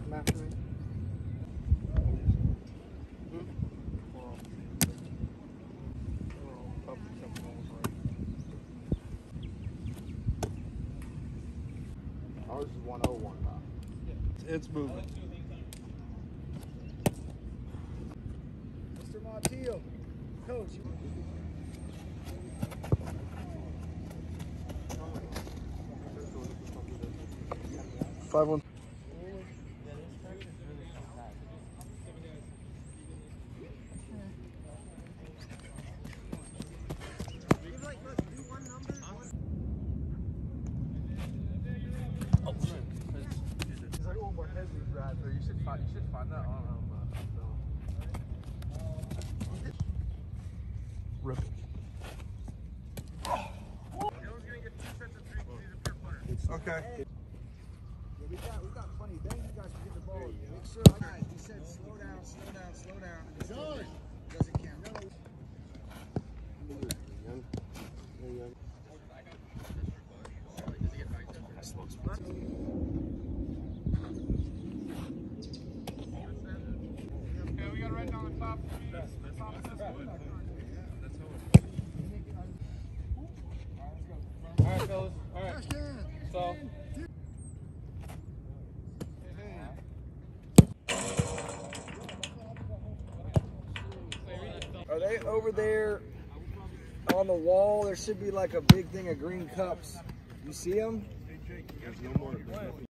Come after me. Ours is 101 now. It's moving. Mr. Montiel, coach. 5-1. You should find that on Rip. Okay. Yeah, we got plenty. Then you guys can get the ball. Make sure, guys. He said slow down, slow down, slow down. And it doesn't count. Yeah, we got right down the top. All right, fellas. All right. So. Are they over there on the wall? There should be like a big thing of green cups. You see them? There's no more. There's nothing